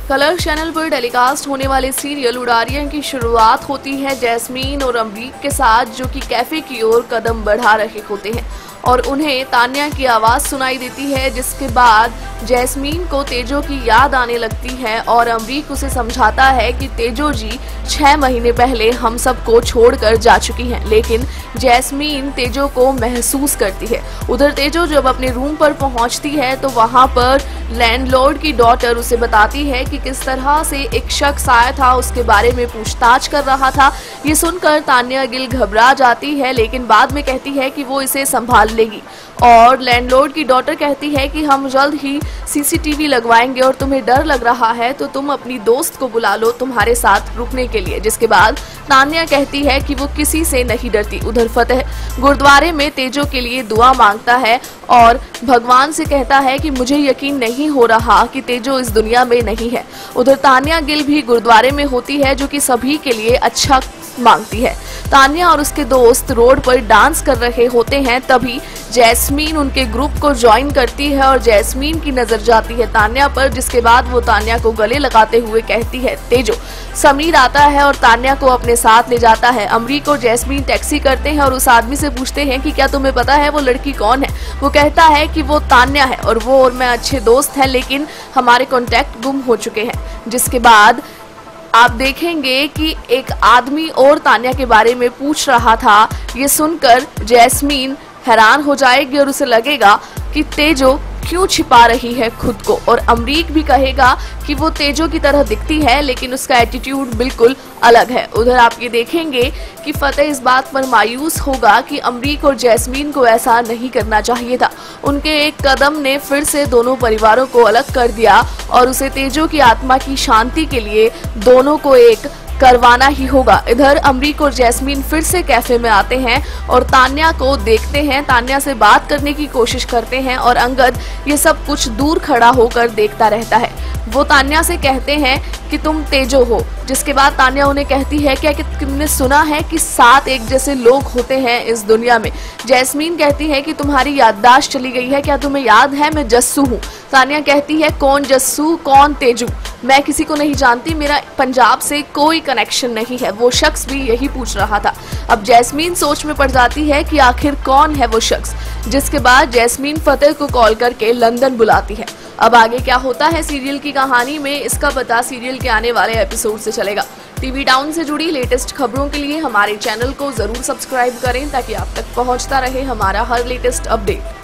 Colors channel पर telecast होने वाले सीरियल उड़ारियां की शुरुआत होती है जैस्मीन और अमरीक के साथ, जो कि कैफे की ओर कदम बढ़ा रहे होते हैं और उन्हें तान्या की आवाज सुनाई देती है, जिसके बाद जैस्मीन को तेजो की याद आने लगती है और अमरीक उसे समझाता है कि तेजो जी 6 महीने पहले हम सबको छोड़कर जा चुकी हैं, लेकिन जैस्मीन तेजो को महसूस करती है। उधर तेजो जब अपने रूम पर पहुंचती है तो वहां पर लैंडलॉर्ड की डॉटर उसे बताती है कि किस तरह से एक शख्स आया था, उसके बारे में पूछताछ कर रहा था। ये सुनकर तान्या गिल घबरा जाती है, लेकिन बाद में कहती है कि वो इसे संभाल लेगी और लैंडलॉर्ड की डॉटर कहती है कि हम जल्द ही सीसीटीवी लगवाएंगे और तुम्हें डर लग रहा है तो तुम अपनी दोस्त को बुला लो तुम्हारे साथ रुकने के लिए। जिसके बाद तान्या कहती है कि वो किसी से नहीं डरती। उधर फतेह गुरुद्वारे में तेजो के लिए दुआ मांगता है और भगवान से कहता है कि मुझे यकीन नहीं हो रहा कि तेजो इस दुनिया में नहीं है। उधर तान्या गिल भी गुरुद्वारे में होती है, जो कि सभी के लिए अच्छा मांगती है। तान्या और उसके दोस्त रोड पर डांस कर रहे होते हैं, तभी जैस्मीन उनके ग्रुप को ज्वाइन करती है और जैस्मीन की नजर जाती है तान्या पर, जिसके बाद वो तान्या को गले लगाते हुए कहती है तेजो। समीर आता है और तान्या को अपने साथ ले जाता है। अमरीक और जैस्मीन टैक्सी करते हैं और उस आदमी से पूछते हैं कि क्या तुम्हें पता है वो लड़की कौन है। वो कहता है कि वो तान्या है और वो और मैं अच्छे दोस्त हैं, लेकिन हमारे कॉन्टैक्ट गुम हो चुके हैं। जिसके बाद आप देखेंगे कि एक आदमी और तान्या के बारे में पूछ रहा था। ये सुनकर जैस्मीन हैरान हो जाएगी और उसे लगेगा कि तेजो क्यों छिपा रही है खुद को, और अमरीक भी कहेगा कि वो तेजो की तरह दिखती है लेकिन उसका एटीट्यूड बिल्कुल अलग है। उधर आप ये देखेंगे कि फतेह इस बात पर मायूस होगा कि अमरीक और जैस्मीन को ऐसा नहीं करना चाहिए था। उनके एक कदम ने फिर से दोनों परिवारों को अलग कर दिया और उसे तेजो की आत्मा की शांति के लिए दोनों को एक करवाना ही होगा। इधर अमरीक और जैस्मीन फिर से कैफे में आते हैं और तान्या को देखते हैं, तान्या से बात करने की कोशिश करते हैं और अंगद ये सब कुछ दूर खड़ा होकर देखता रहता है। वो तान्या से कहते हैं कि तुम तेजो हो, जिसके बाद तान्या उन्हें कहती है क्या कि तुमने सुना है कि 7 एक जैसे लोग होते हैं इस दुनिया में। जैस्मीन कहती है कि तुम्हारी याददाश्त चली गई है, क्या तुम्हें याद है मैं जस्सू हूँ। तान्या कहती है कौन जस्सू कौन तेजू, मैं किसी को नहीं जानती, मेरा पंजाब से कोई कनेक्शन नहीं है। वो शख्स भी यही पूछ रहा था। अब जैस्मीन सोच में पड़ जाती है कि आखिर कौन है वो शख्स, जिसके बाद जैस्मीन फतेह को कॉल करके लंदन बुलाती है। अब आगे क्या होता है सीरियल की कहानी में, इसका पता सीरियल के आने वाले एपिसोड से चलेगा। टीवी टाउन से जुड़ी लेटेस्ट खबरों के लिए हमारे चैनल को जरूर सब्सक्राइब करें ताकि आप तक पहुंचता रहे हमारा हर लेटेस्ट अपडेट।